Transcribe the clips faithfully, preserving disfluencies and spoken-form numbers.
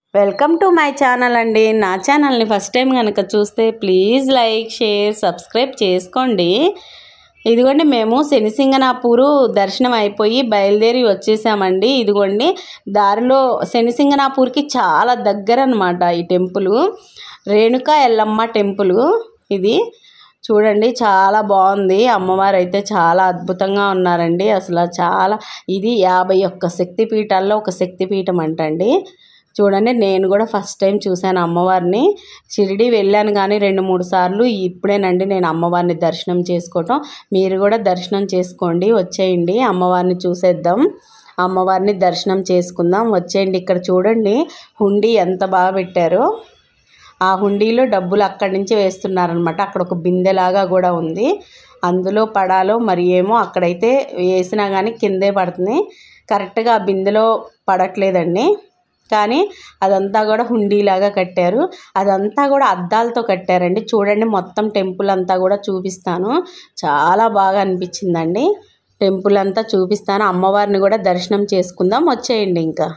Welcome to my channel అండి. నా ఛానల్ని ఫస్ట్ టైం కనుక చూస్తే ప్లీజ్ లైక్ షేర్ సబ్స్క్రైబ్ చేసుకోండి. ఇదిగోండి మేము శనిసింగనాపూరు దర్శనం అయిపోయి బయలుదేరి వచ్చేసామండి. ఇదిగోండి దారిలో శనిసింగనాపూర్కి చాలా దగ్గర అనమాట ఈ టెంపుల్. రేణుకా ఎల్లమ్మ టెంపుల్ ఇది. చూడండి చాలా బాగుంది. అమ్మవారు అయితే చాలా అద్భుతంగా ఉన్నారండి. అసలు చాలా ఇది యాభై ఒక్క శక్తిపీఠాల్లో ఒక శక్తిపీఠం అంటండి. చూడండి నేను కూడా ఫస్ట్ టైం చూశాను అమ్మవారిని. షిరిడి వెళ్ళాను కానీ రెండు మూడు సార్లు. ఇప్పుడేనండి నేను అమ్మవారిని దర్శనం చేసుకోవటం. మీరు కూడా దర్శనం చేసుకోండి, వచ్చేయండి అమ్మవారిని చూసేద్దాం, అమ్మవారిని దర్శనం చేసుకుందాం, వచ్చేయండి. ఇక్కడ చూడండి హుండీ ఎంత బాగా పెట్టారో. ఆ హుండీలో డబ్బులు అక్కడి నుంచి వేస్తున్నారనమాట. అక్కడ ఒక బిందెలాగా కూడా ఉంది, అందులో పడాలో మరి ఏమో. అక్కడైతే వేసినా కానీ కిందే పడుతుంది, కరెక్ట్గా ఆ బిందెలో పడట్లేదండి. కానీ అదంతా కూడా హుండీలాగా కట్టారు. అదంతా కూడా అద్దాలతో కట్టారండి. చూడండి మొత్తం టెంపుల్ అంతా కూడా చూపిస్తాను. చాలా బాగా అనిపించిందండి. టెంపుల్ అంతా చూపిస్తాను. అమ్మవారిని కూడా దర్శనం చేసుకుందాం, వచ్చేయండి. ఇంకా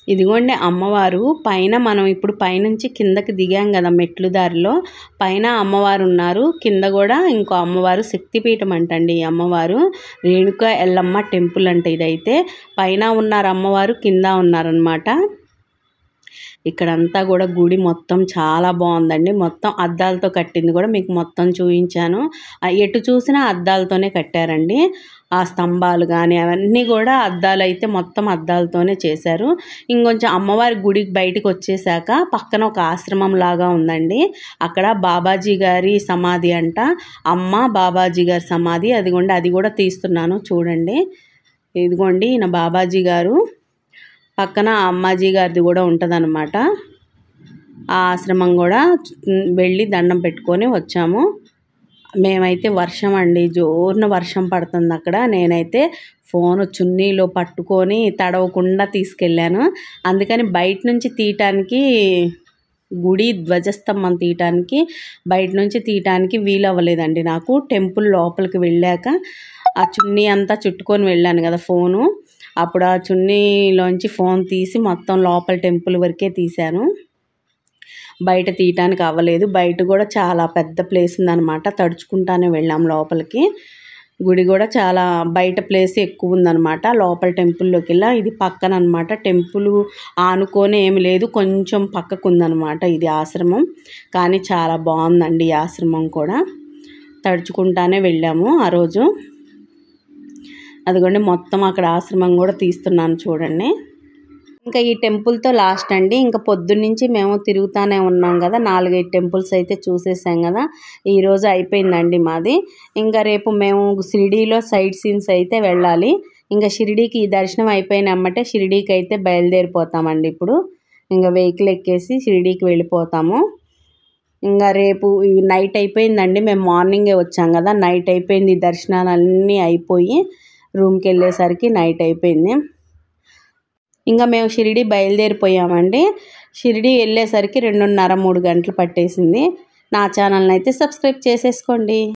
ఇదిగోండి అమ్మవారు పైన. మనం ఇప్పుడు పైనుంచి కిందకి దిగాం కదా మెట్లు దారిలో, పైన అమ్మవారు ఉన్నారు, కింద కూడా ఇంకో అమ్మవారు. శక్తిపీఠం అంటండి ఈ అమ్మవారు, రేణుక ఎల్లమ్మ టెంపుల్ అంటే ఇదైతే. పైన ఉన్నారు అమ్మవారు, కింద ఉన్నారనమాట. ఇక్కడంతా కూడా గుడి మొత్తం చాలా బాగుందండి. మొత్తం అద్దాలతో కట్టింది కూడా మీకు మొత్తం చూపించాను. ఎటు చూసినా అద్దాలతోనే కట్టారండి. ఆ స్తంభాలు కానీ అవన్నీ కూడా అద్దాలు అయితే మొత్తం అద్దాలతోనే చేశారు. ఇంకొంచెం అమ్మవారి గుడికి బయటకు వచ్చేసాక పక్కన ఒక ఆశ్రమం లాగా ఉందండి. అక్కడ బాబాజీ గారి సమాధి అంట. అమ్మ బాబాజీ గారి సమాధి అదిగోండి, అది కూడా తీస్తున్నాను చూడండి. ఇదిగోండి ఈయన బాబాజీ గారు, పక్కన అమ్మాజీ గారిది కూడా ఉంటుందన్నమాట. ఆ ఆశ్రమం కూడా వెళ్ళి దండం పెట్టుకొని వచ్చాము. మేమైతే వర్షం అండి, జోరున వర్షం పడుతుంది అక్కడ. నేనైతే ఫోను చున్నీలో పట్టుకొని తడవకుండా తీసుకెళ్ళాను. అందుకని బయట నుంచి తీయటానికి, గుడి ధ్వజస్తంభం తీయటానికి బయట నుంచి తీయటానికి వీలవ్వలేదండి నాకు. టెంపుల్ లోపలికి వెళ్ళాక ఆ చున్నీ అంతా చుట్టుకొని వెళ్ళాను కదా ఫోను, అప్పుడు ఆ చున్నీలోంచి ఫోన్ తీసి మొత్తం లోపల టెంపుల్ వరకే తీశాను. బయట తీయటానికి అవ్వలేదు. బయట కూడా చాలా పెద్ద ప్లేస్ ఉందన్నమాట, తడుచుకుంటానే వెళ్ళాం లోపలికి. గుడి కూడా చాలా బయట ప్లేస్ ఎక్కువ ఉందన్నమాట. లోపల టెంపుల్లోకి వెళ్ళా. ఇది పక్కన అనమాట, టెంపుల్ ఆనుకొని ఏమి లేదు, కొంచెం పక్కకు ఉందన్నమాట ఇది ఆశ్రమం. కానీ చాలా బాగుందండి ఈ ఆశ్రమం కూడా. తడుచుకుంటానే వెళ్ళాము ఆ రోజు. అదిగోండి మొత్తం అక్కడ ఆశ్రమం కూడా తీస్తున్నాను చూడండి. ఇంకా ఈ టెంపుల్తో లాస్ట్ అండి. ఇంకా పొద్దున్నుంచి మేము తిరుగుతూనే ఉన్నాం కదా, నాలుగైదు టెంపుల్స్ అయితే చూసేసాం కదా. ఈరోజు అయిపోయిందండి మాది. ఇంకా రేపు మేము షిరిడీలో సైట్ సీన్స్ అయితే వెళ్ళాలి. ఇంకా షిరిడీకి ఈ దర్శనం అయిపోయినమ్మటే షిరిడీకి అయితే బయలుదేరిపోతామండి. ఇప్పుడు ఇంకా వెహికల్ ఎక్కేసి షిరిడీకి వెళ్ళిపోతాము. ఇంకా రేపు నైట్ అయిపోయిందండి, మేము మార్నింగే వచ్చాం కదా. నైట్ అయిపోయింది, దర్శనాలు అన్నీ అయిపోయి రూమ్కి వెళ్ళేసరికి నైట్ అయిపోయింది. ఇంకా మేము షిరిడీ బయలుదేరిపోయామండి. షిరిడీ వెళ్ళేసరికి రెండున్నర మూడు గంటలు పట్టేసింది. నా ఛానల్ని అయితే సబ్స్క్రైబ్ చేసేసుకోండి.